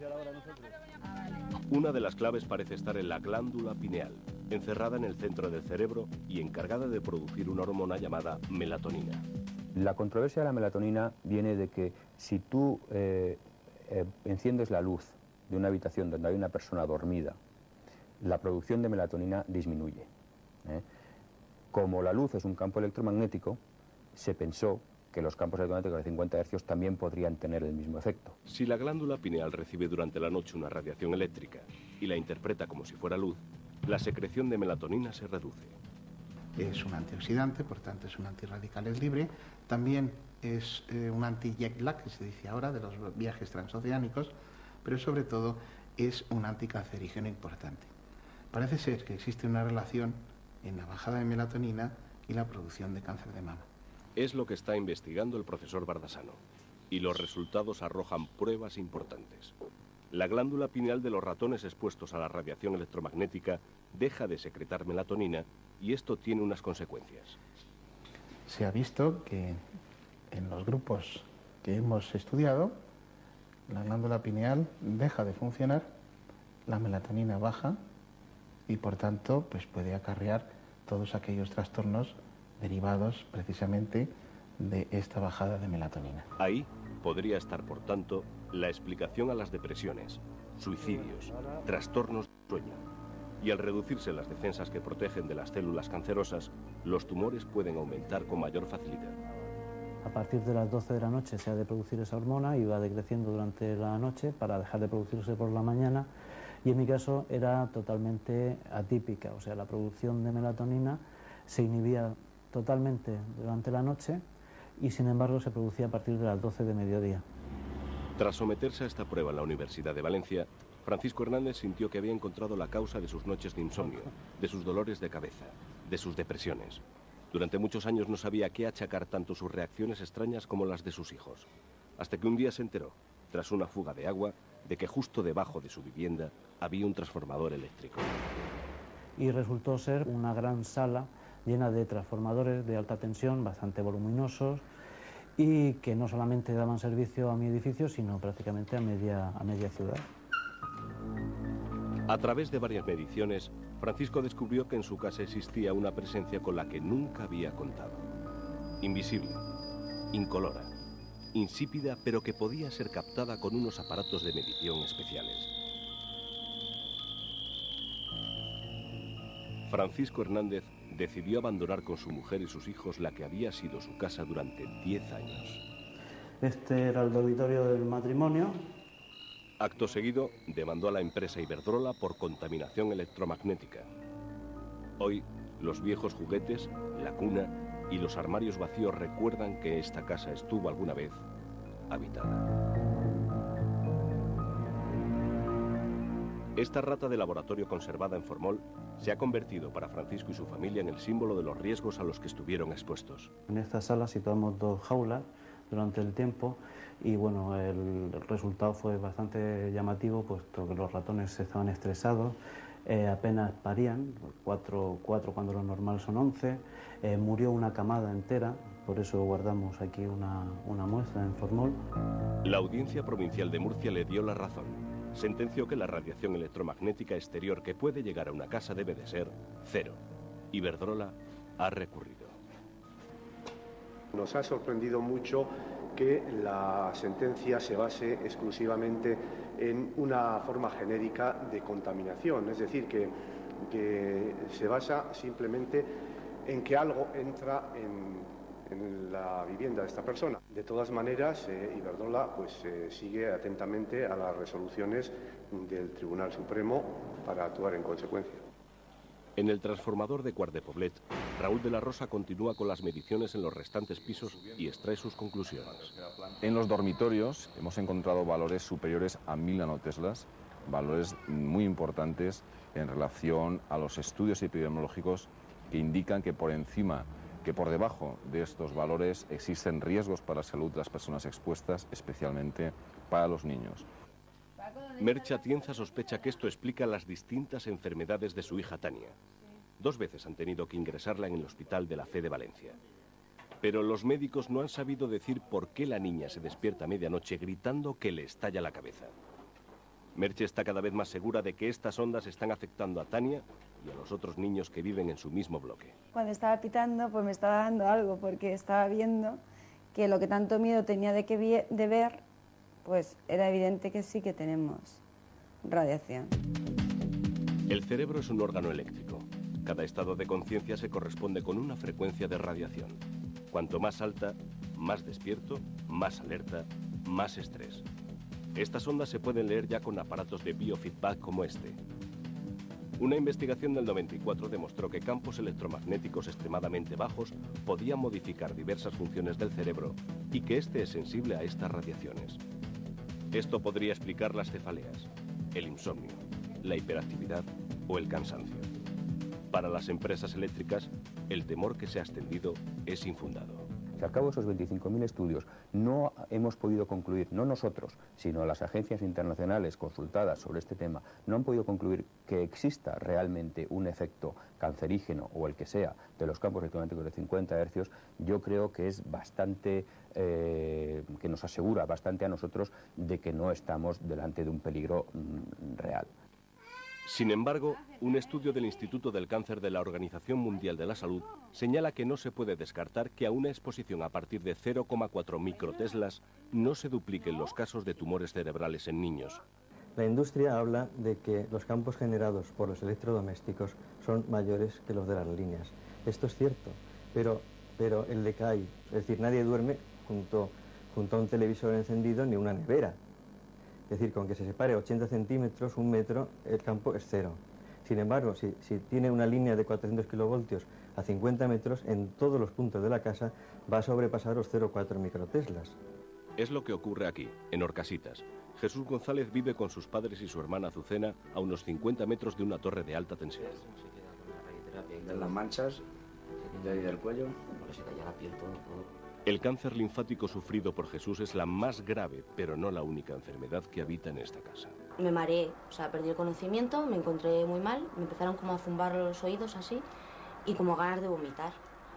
Una de las claves parece estar en la glándula pineal, encerrada en el centro del cerebro y encargada de producir una hormona llamada melatonina. La controversia de la melatonina viene de que si tú eh, eh, enciendes la luz de una habitación donde hay una persona dormida, la producción de melatonina disminuye. ¿eh? Como la luz es un campo electromagnético, se pensó que los campos electromagnéticos de cincuenta hercios también podrían tener el mismo efecto. Si la glándula pineal recibe durante la noche una radiación eléctrica y la interpreta como si fuera luz, la secreción de melatonina se reduce. Es un antioxidante, por tanto es un antirradicales libre. También es eh, un anti-jet lag, que se dice ahora, de los viajes transoceánicos, pero sobre todo es un anticancerígeno importante. Parece ser que existe una relación en la bajada de melatonina y la producción de cáncer de mama. Es lo que está investigando el profesor Bardasano, y los resultados arrojan pruebas importantes. La glándula pineal de los ratones expuestos a la radiación electromagnética deja de secretar melatonina y esto tiene unas consecuencias. Se ha visto que en los grupos que hemos estudiado, la glándula pineal deja de funcionar, la melatonina baja y por tanto pues puede acarrear todos aquellos trastornos derivados precisamente de esta bajada de melatonina. Ahí podría estar, por tanto, la explicación a las depresiones, suicidios, trastornos de sueño. Y al reducirse las defensas que protegen de las células cancerosas, los tumores pueden aumentar con mayor facilidad. A partir de las doce de la noche se ha de producir esa hormona y va decreciendo durante la noche para dejar de producirse por la mañana, y en mi caso era totalmente atípica, o sea, la producción de melatonina se inhibía totalmente durante la noche y sin embargo se producía a partir de las doce de mediodía. Tras someterse a esta prueba en la Universidad de Valencia, Francisco Hernández sintió que había encontrado la causa de sus noches de insomnio, de sus dolores de cabeza, de sus depresiones. Durante muchos años no sabía a qué achacar tanto sus reacciones extrañas como las de sus hijos, hasta que un día se enteró, tras una fuga de agua, de que justo debajo de su vivienda había un transformador eléctrico. Y resultó ser una gran sala llena de transformadores de alta tensión, bastante voluminosos, y que no solamente daban servicio a mi edificio, sino prácticamente a media, a media ciudad. A través de varias mediciones, Francisco descubrió que en su casa existía una presencia con la que nunca había contado. Invisible, incolora, insípida, pero que podía ser captada con unos aparatos de medición especiales. Francisco Hernández decidió abandonar con su mujer y sus hijos la que había sido su casa durante diez años. Este era el dormitorio del matrimonio. Acto seguido, demandó a la empresa Iberdrola por contaminación electromagnética. Hoy, los viejos juguetes, la cuna y los armarios vacíos recuerdan que esta casa estuvo alguna vez habitada. Esta rata de laboratorio conservada en formol se ha convertido para Francisco y su familia en el símbolo de los riesgos a los que estuvieron expuestos. En esta sala situamos dos jaulas durante el tiempo y bueno, el resultado fue bastante llamativo, puesto que los ratones estaban estresados, eh, apenas parían, cuatro, cuatro cuando lo normal son once, eh, murió una camada entera, por eso guardamos aquí una, una muestra en formol. La Audiencia Provincial de Murcia le dio la razón. Sentenció que la radiación electromagnética exterior que puede llegar a una casa debe de ser cero. Iberdrola ha recurrido. Nos ha sorprendido mucho que la sentencia se base exclusivamente en una forma genérica de contaminación, es decir, que, que se basa simplemente en que algo entra en, en la vivienda de esta persona. De todas maneras, eh, Iberdrola pues, eh, sigue atentamente a las resoluciones del Tribunal Supremo para actuar en consecuencia. En el transformador de Quart de Poblet, Raúl de la Rosa continúa con las mediciones en los restantes pisos y extrae sus conclusiones. En los dormitorios hemos encontrado valores superiores a mil nanoteslas, valores muy importantes en relación a los estudios epidemiológicos que indican que por encima, que por debajo de estos valores existen riesgos para la salud de las personas expuestas, especialmente para los niños. Merche Atienza sospecha que esto explica las distintas enfermedades de su hija Tania. Dos veces han tenido que ingresarla en el Hospital de la Fe de Valencia. Pero los médicos no han sabido decir por qué la niña se despierta a medianoche gritando que le estalla la cabeza. Merche está cada vez más segura de que estas ondas están afectando a Tania y a los otros niños que viven en su mismo bloque. Cuando estaba pitando, pues me estaba dando algo, porque estaba viendo que lo que tanto miedo tenía de, que vi de ver, pues era evidente que sí que tenemos radiación. El cerebro es un órgano eléctrico. Cada estado de conciencia se corresponde con una frecuencia de radiación. Cuanto más alta, más despierto, más alerta, más estrés. Estas ondas se pueden leer ya con aparatos de biofeedback como este. Una investigación del noventa y cuatro demostró que campos electromagnéticos extremadamente bajos podían modificar diversas funciones del cerebro y que este es sensible a estas radiaciones. Esto podría explicar las cefaleas, el insomnio, la hiperactividad o el cansancio. Para las empresas eléctricas, el temor que se ha extendido es infundado. Al cabo de esos veinticinco mil estudios no hemos podido concluir, no nosotros, sino las agencias internacionales consultadas sobre este tema, no han podido concluir que exista realmente un efecto cancerígeno o el que sea de los campos electromagnéticos de cincuenta hercios. Yo creo que es bastante, eh, que nos asegura bastante a nosotros de que no estamos delante de un peligro mm, real. Sin embargo, un estudio del Instituto del Cáncer de la Organización Mundial de la Salud señala que no se puede descartar que a una exposición a partir de cero coma cuatro microteslas no se dupliquen los casos de tumores cerebrales en niños. La industria habla de que los campos generados por los electrodomésticos son mayores que los de las líneas. Esto es cierto, pero, pero el decay, es decir, nadie duerme junto, junto a un televisor encendido ni una nevera. Es decir, con que se separe ochenta centímetros, un metro, el campo es cero. Sin embargo, si, si tiene una línea de cuatrocientos kilovoltios a cincuenta metros, en todos los puntos de la casa va a sobrepasar los cero coma cuatro microteslas. Es lo que ocurre aquí, en Orcasitas. Jesús González vive con sus padres y su hermana Azucena a unos cincuenta metros de una torre de alta tensión. De las manchas, de ahí del cuello, porque se caía la piel todo, todo. El cáncer linfático sufrido por Jesús es la más grave, pero no la única enfermedad que habita en esta casa. Me mareé, o sea, perdí el conocimiento, me encontré muy mal, me empezaron como a zumbar los oídos así y como ganas de vomitar.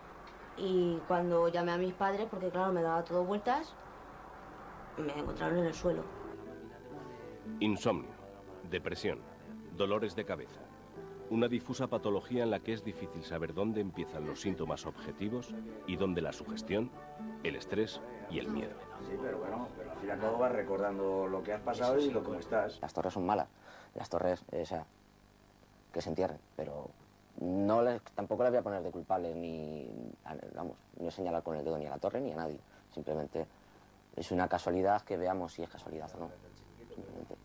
Y cuando llamé a mis padres, porque claro, me daba todo vueltas, me encontraron en el suelo. Insomnio, depresión, dolores de cabeza. Una difusa patología en la que es difícil saber dónde empiezan los síntomas objetivos y dónde la sugestión, el estrés y el miedo. Sí, pero bueno, pero al fin y al cabo vas recordando lo que has pasado y lo cómo estás. Las torres son malas. Las torres, o sea, que se entierren, pero no les, tampoco les voy a poner de culpable ni, vamos, no señalar con el dedo ni a la torre ni a nadie. Simplemente es una casualidad que veamos si es casualidad o no. Simplemente.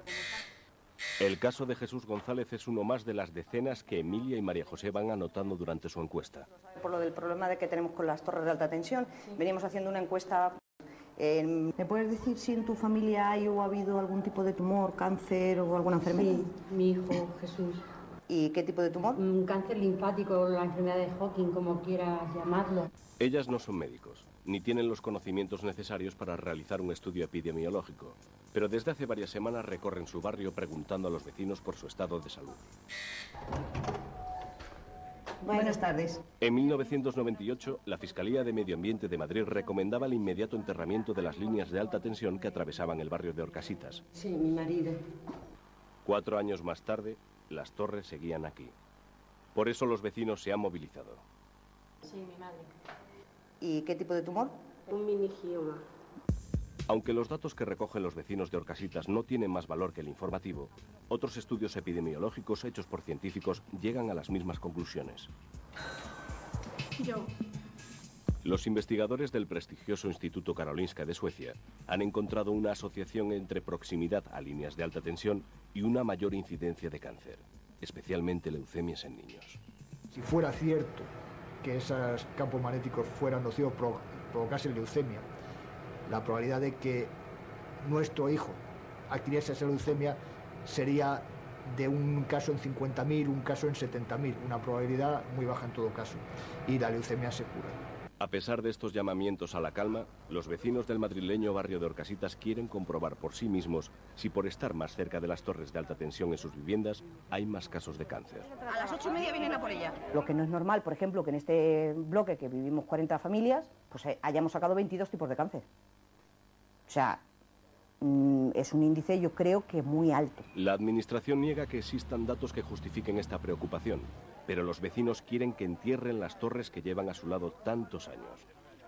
El caso de Jesús González es uno más de las decenas que Emilia y María José van anotando durante su encuesta. Por lo del problema de que tenemos con las torres de alta tensión, venimos haciendo una encuesta. Eh, ¿Me puedes decir si en tu familia hay o ha habido algún tipo de tumor, cáncer o alguna enfermedad? Sí, mi hijo Jesús. ¿Y qué tipo de tumor? Un cáncer linfático, la enfermedad de Hawking, como quieras llamarlo. Ellas no son médicos, ni tienen los conocimientos necesarios para realizar un estudio epidemiológico, pero desde hace varias semanas recorren su barrio preguntando a los vecinos por su estado de salud. Buenas tardes. En mil novecientos noventa y ocho, la Fiscalía de Medio Ambiente de Madrid recomendaba el inmediato enterramiento de las líneas de alta tensión que atravesaban el barrio de Orcasitas. Sí, mi marido. Cuatro años más tarde, las torres seguían aquí. Por eso los vecinos se han movilizado. Sí, mi madre. ¿Y qué tipo de tumor? Un meningioma. Aunque los datos que recogen los vecinos de Orcasitas no tienen más valor que el informativo, otros estudios epidemiológicos hechos por científicos llegan a las mismas conclusiones. Yo. Los investigadores del prestigioso Instituto Karolinska de Suecia han encontrado una asociación entre proximidad a líneas de alta tensión y una mayor incidencia de cáncer, especialmente leucemias en niños. Si fuera cierto que esos campos magnéticos fueran nocivos, provocasen leucemia, la probabilidad de que nuestro hijo adquiriese esa leucemia sería de un caso en cincuenta mil, un caso en setenta mil, una probabilidad muy baja en todo caso, y la leucemia se cura. A pesar de estos llamamientos a la calma, los vecinos del madrileño barrio de Orcasitas quieren comprobar por sí mismos si por estar más cerca de las torres de alta tensión en sus viviendas hay más casos de cáncer. A las ocho y media vienen a por ella. Lo que no es normal, por ejemplo, que en este bloque que vivimos cuarenta familias, pues eh, hayamos sacado veintidós tipos de cáncer. O sea, mm, es un índice yo creo que muy alto. La administración niega que existan datos que justifiquen esta preocupación, pero los vecinos quieren que entierren las torres que llevan a su lado tantos años.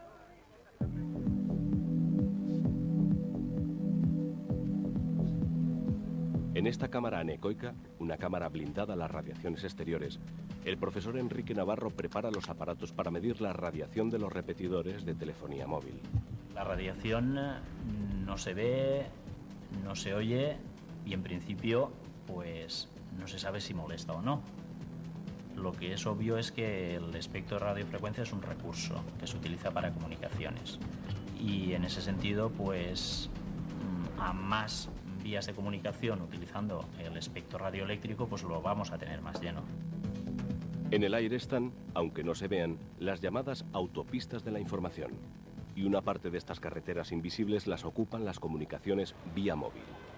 En esta cámara anecoica, una cámara blindada a las radiaciones exteriores, el profesor Enrique Navarro prepara los aparatos para medir la radiación de los repetidores de telefonía móvil. La radiación no se ve, no se oye y en principio pues no se sabe si molesta o no. Lo que es obvio es que el espectro de radiofrecuencia es un recurso que se utiliza para comunicaciones y en ese sentido pues a más vías de comunicación utilizando el espectro radioeléctrico pues lo vamos a tener más lleno. En el aire están, aunque no se vean, las llamadas autopistas de la información y una parte de estas carreteras invisibles las ocupan las comunicaciones vía móvil.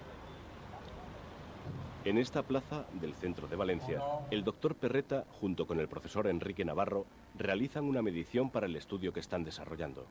En esta plaza del centro de Valencia, el doctor Perreta, junto con el profesor Enrique Navarro, realizan una medición para el estudio que están desarrollando.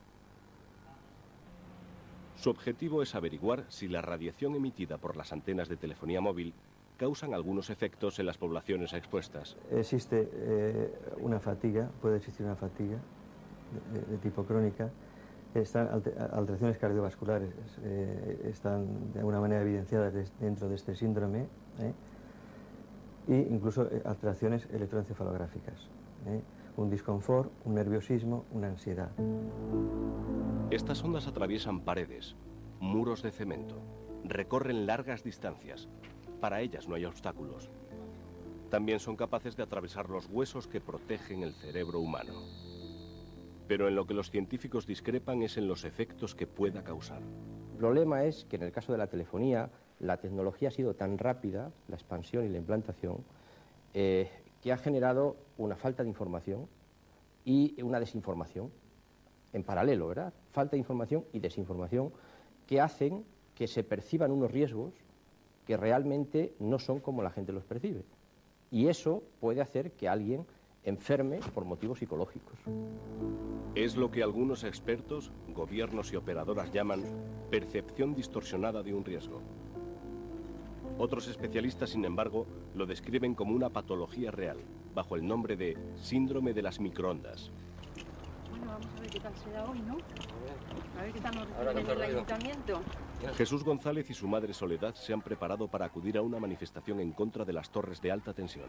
Su objetivo es averiguar si la radiación emitida por las antenas de telefonía móvil causan algunos efectos en las poblaciones expuestas. Existe eh, una fatiga, puede existir una fatiga de, de tipo crónica, Están alteraciones cardiovasculares, eh, están de alguna manera evidenciadas de, dentro de este síndrome, ¿eh? e incluso alteraciones electroencefalográficas, ¿eh? un disconfort, un nerviosismo, una ansiedad. Estas ondas atraviesan paredes, muros de cemento, recorren largas distancias. Para ellas no hay obstáculos. También son capaces de atravesar los huesos que protegen el cerebro humano. Pero en lo que los científicos discrepan es en los efectos que pueda causar. El problema es que en el caso de la telefonía, la tecnología ha sido tan rápida, la expansión y la implantación, eh, que ha generado una falta de información y una desinformación en paralelo, ¿verdad? Falta de información y desinformación que hacen que se perciban unos riesgos que realmente no son como la gente los percibe. Y eso puede hacer que alguien enferme por motivos psicológicos. Es lo que algunos expertos, gobiernos y operadoras llaman percepción distorsionada de un riesgo. Otros especialistas, sin embargo, lo describen como una patología real, bajo el nombre de síndrome de las microondas. Bueno, vamos a ver qué tal será hoy, ¿no? A ver qué tal nos reciben en el ayuntamiento. Jesús González y su madre Soledad se han preparado para acudir a una manifestación en contra de las torres de alta tensión.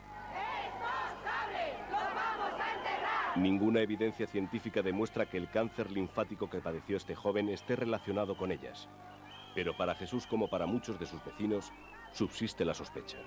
Ninguna evidencia científica demuestra que el cáncer linfático que padeció este joven esté relacionado con ellas. Pero para Jesús, como para muchos de sus vecinos, subsiste la sospecha.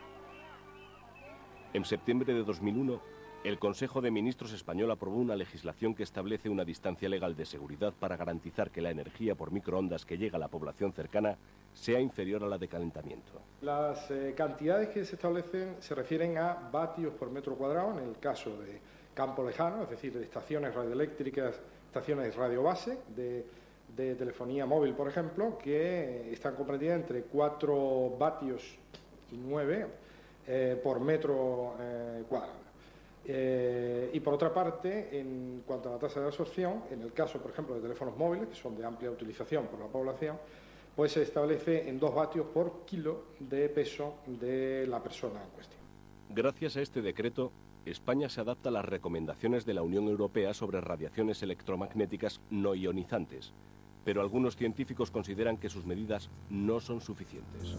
En septiembre de dos mil uno, el Consejo de Ministros español aprobó una legislación que establece una distancia legal de seguridad para garantizar que la energía por microondas que llega a la población cercana sea inferior a la de calentamiento. Las eh, cantidades que se establecen se refieren a vatios por metro cuadrado en el caso de campo lejano, es decir, de estaciones radioeléctricas, estaciones radiobase, de, de telefonía móvil, por ejemplo, que están comprendidas entre cuatro vatios y nueve eh, por metro eh, cuadrado. Eh, y por otra parte, en cuanto a la tasa de absorción, en el caso, por ejemplo, de teléfonos móviles, que son de amplia utilización por la población, pues se establece en dos vatios por kilo de peso de la persona en cuestión. Gracias a este decreto, España se adapta a las recomendaciones de la Unión Europea sobre radiaciones electromagnéticas no ionizantes, pero algunos científicos consideran que sus medidas no son suficientes.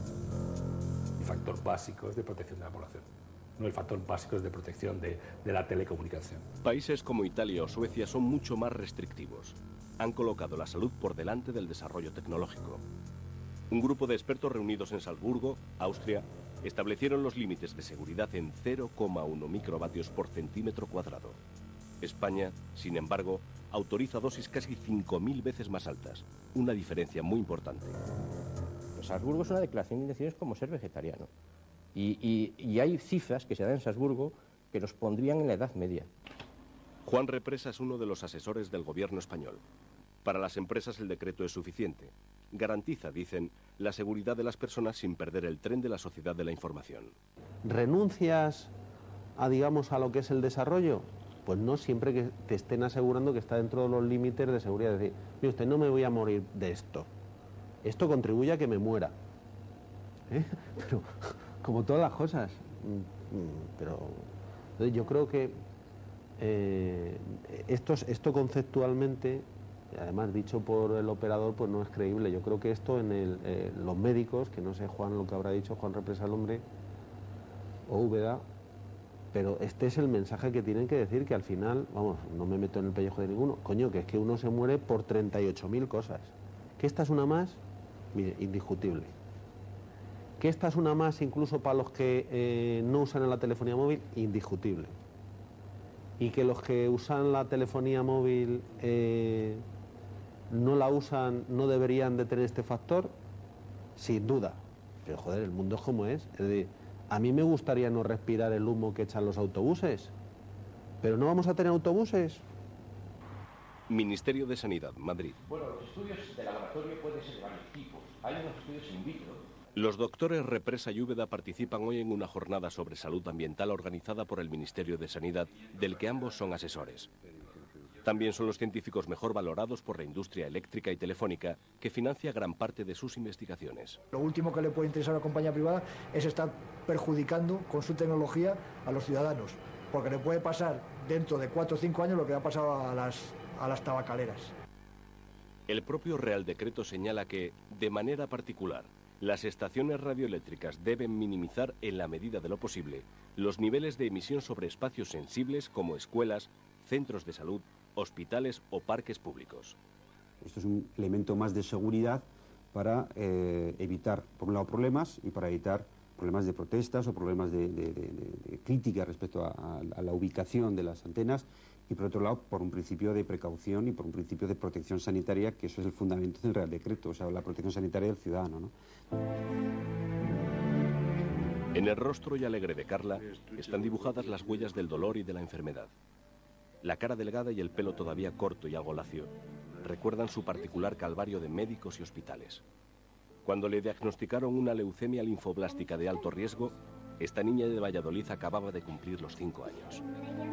El factor básico es de protección de la población, no el factor básico es de protección de, de la telecomunicación. Países como Italia o Suecia son mucho más restrictivos. Han colocado la salud por delante del desarrollo tecnológico. Un grupo de expertos reunidos en Salzburgo, Austria, establecieron los límites de seguridad en cero coma uno microvatios por centímetro cuadrado. España, sin embargo, autoriza dosis casi cinco mil veces más altas, una diferencia muy importante. Salzburgo es una declaración de intenciones como ser vegetariano. Y, y, y hay cifras que se dan en Salzburgo que nos pondrían en la Edad Media. Juan Represa es uno de los asesores del gobierno español. Para las empresas el decreto es suficiente. Garantiza, dicen, la seguridad de las personas sin perder el tren de la sociedad de la información. ¿Renuncias a, digamos, a lo que es el desarrollo? Pues no, siempre que te estén asegurando que está dentro de los límites de seguridad. Es decir, mire usted, no me voy a morir de esto. Esto contribuye a que me muera. ¿Eh? Pero, como todas las cosas. Pero yo creo que eh, esto, esto conceptualmente, además dicho por el operador, pues no es creíble. Yo creo que esto en el, eh, los médicos, que no sé Juan lo que habrá dicho, Juan Represa el hombre, o Úbeda, pero este es el mensaje que tienen que decir, que al final, vamos, no me meto en el pellejo de ninguno, coño, que es que uno se muere por treinta y ocho mil cosas. ¿Que esta es una más? Mire, indiscutible. ¿Que esta es una más incluso para los que eh, no usan la telefonía móvil? Indiscutible. Y que los que usan la telefonía móvil eh, no la usan, no deberían de tener este factor, sin duda. Pero joder, el mundo es como es. Es decir, a mí me gustaría no respirar el humo que echan los autobuses, pero no vamos a tener autobuses. Ministerio de Sanidad, Madrid. Bueno, los estudios de laboratorio pueden ser de varios tipos. Hay unos estudios in vitro. Los doctores Represa y Úbeda participan hoy en una jornada sobre salud ambiental organizada por el Ministerio de Sanidad, del que ambos son asesores. También son los científicos mejor valorados por la industria eléctrica y telefónica, que financia gran parte de sus investigaciones. Lo último que le puede interesar a la compañía privada es estar perjudicando con su tecnología a los ciudadanos, porque le puede pasar dentro de cuatro o cinco años lo que ha pasado a las, a las tabacaleras. El propio Real Decreto señala que, de manera particular, las estaciones radioeléctricas deben minimizar, en la medida de lo posible, los niveles de emisión sobre espacios sensibles como escuelas, centros de salud, hospitales o parques públicos. Esto es un elemento más de seguridad para eh, evitar, por un lado, problemas y para evitar problemas de protestas o problemas de, de, de, de crítica respecto a, a, a la ubicación de las antenas, y por otro lado, por un principio de precaución y por un principio de protección sanitaria, que eso es el fundamento del Real Decreto, o sea, la protección sanitaria del ciudadano, ¿no? En el rostro y alegre de Carla están dibujadas las huellas del dolor y de la enfermedad. La cara delgada y el pelo todavía corto y algo lacio recuerdan su particular calvario de médicos y hospitales. Cuando le diagnosticaron una leucemia linfoblástica de alto riesgo, esta niña de Valladolid acababa de cumplir los cinco años.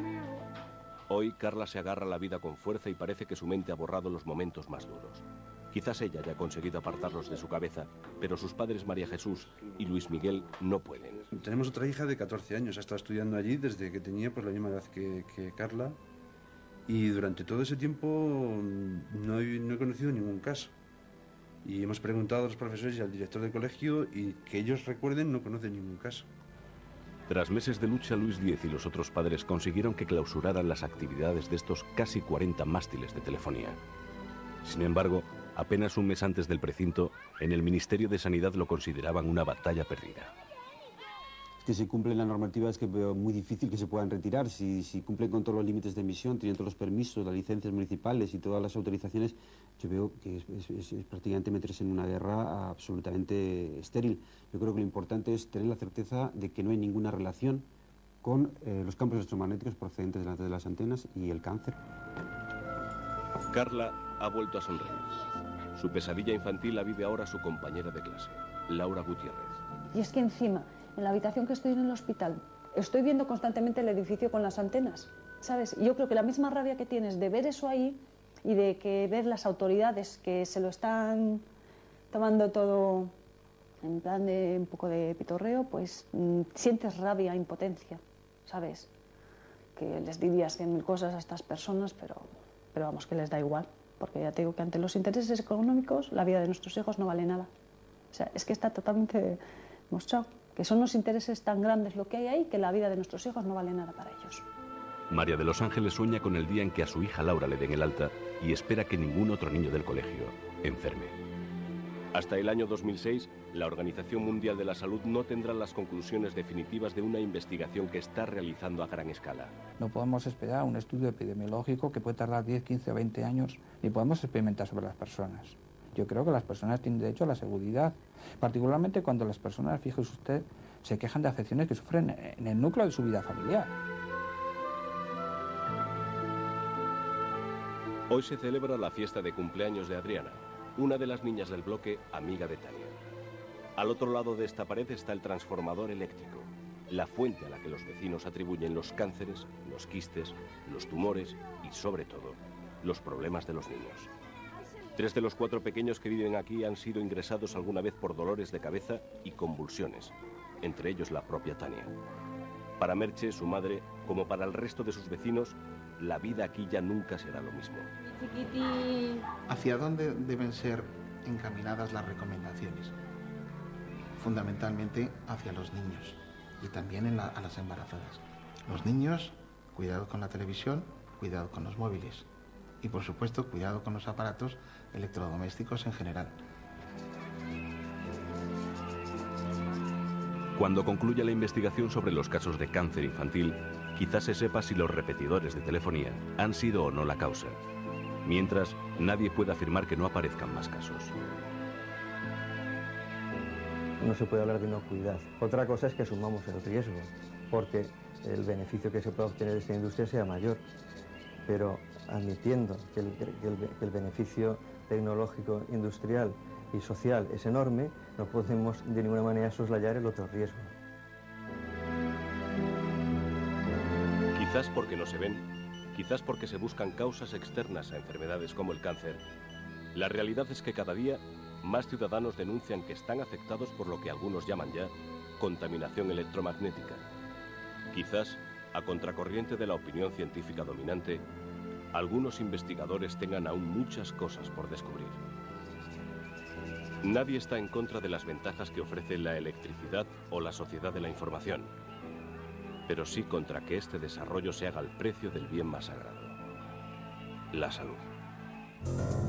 Hoy Carla se agarra a la vida con fuerza y parece que su mente ha borrado los momentos más duros. Quizás ella haya conseguido apartarlos de su cabeza, pero sus padres María Jesús y Luis Miguel no pueden. Tenemos otra hija de catorce años, ha estado estudiando allí desde que tenía pues, la misma edad que, que Carla, y durante todo ese tiempo no he, no he conocido ningún caso. Y hemos preguntado a los profesores y al director del colegio y que ellos recuerden no conocen ningún caso. Tras meses de lucha, Luis Diez y los otros padres consiguieron que clausuraran las actividades de estos casi cuarenta mástiles de telefonía. Sin embargo, apenas un mes antes del precinto, en el Ministerio de Sanidad lo consideraban una batalla perdida. Que se cumplen las normativas, es que veo muy difícil que se puedan retirar. Si, si cumplen con todos los límites de emisión, teniendo todos los permisos, las licencias municipales y todas las autorizaciones, yo veo que es, es, es, es prácticamente meterse en una guerra absolutamente estéril. Yo creo que lo importante es tener la certeza de que no hay ninguna relación con eh, los campos electromagnéticos procedentes de las, de las antenas y el cáncer. Carla ha vuelto a sonreír. Su pesadilla infantil la vive ahora su compañera de clase, Laura Gutiérrez. Y es que encima, en la habitación que estoy en el hospital, estoy viendo constantemente el edificio con las antenas, ¿sabes? Y yo creo que la misma rabia que tienes de ver eso ahí y de que ver las autoridades que se lo están tomando todo en plan de un poco de pitorreo, pues mmm, sientes rabia, impotencia, ¿sabes? Que les dirías cien mil cosas a estas personas, pero, pero vamos, que les da igual, porque ya te digo que ante los intereses económicos la vida de nuestros hijos no vale nada. O sea, es que está totalmente mostrado que son los intereses tan grandes lo que hay ahí, que la vida de nuestros hijos no vale nada para ellos. María de los Ángeles sueña con el día en que a su hija Laura le den el alta y espera que ningún otro niño del colegio enferme. Hasta el año dos mil seis, la Organización Mundial de la Salud no tendrá las conclusiones definitivas de una investigación que está realizando a gran escala. No podemos esperar un estudio epidemiológico que puede tardar diez, quince o veinte años, ni podemos experimentar sobre las personas. Yo creo que las personas tienen derecho a la seguridad, particularmente cuando las personas, fíjese usted, se quejan de afecciones que sufren en el núcleo de su vida familiar. Hoy se celebra la fiesta de cumpleaños de Adriana, una de las niñas del bloque, amiga de Tania. Al otro lado de esta pared está el transformador eléctrico, la fuente a la que los vecinos atribuyen los cánceres, los quistes, los tumores y, sobre todo, los problemas de los niños. Tres de los cuatro pequeños que viven aquí han sido ingresados alguna vez por dolores de cabeza y convulsiones, entre ellos la propia Tania. Para Merche, su madre, como para el resto de sus vecinos, la vida aquí ya nunca será lo mismo. Chiquitín. ¿Hacia dónde deben ser encaminadas las recomendaciones? Fundamentalmente hacia los niños y también en la, a las embarazadas. Los niños, cuidado con la televisión, cuidado con los móviles y, por supuesto, cuidado con los aparatos electrodomésticos en general. Cuando concluya la investigación sobre los casos de cáncer infantil, quizás se sepa si los repetidores de telefonía han sido o no la causa. Mientras, nadie puede afirmar que no aparezcan más casos. No se puede hablar de inocuidad. Otra cosa es que asumamos el riesgo, porque el beneficio que se puede obtener de esta industria sea mayor. Pero admitiendo que el, que el, que el beneficio tecnológico, industrial y social es enorme, no podemos de ninguna manera soslayar el otro riesgo. Quizás porque no se ven, quizás porque se buscan causas externas a enfermedades como el cáncer, la realidad es que cada día más ciudadanos denuncian que están afectados por lo que algunos llaman ya contaminación electromagnética. Quizás, a contracorriente de la opinión científica dominante, algunos investigadores tengan aún muchas cosas por descubrir. Nadie está en contra de las ventajas que ofrece la electricidad o la sociedad de la información, pero sí contra que este desarrollo se haga al precio del bien más sagrado, la salud.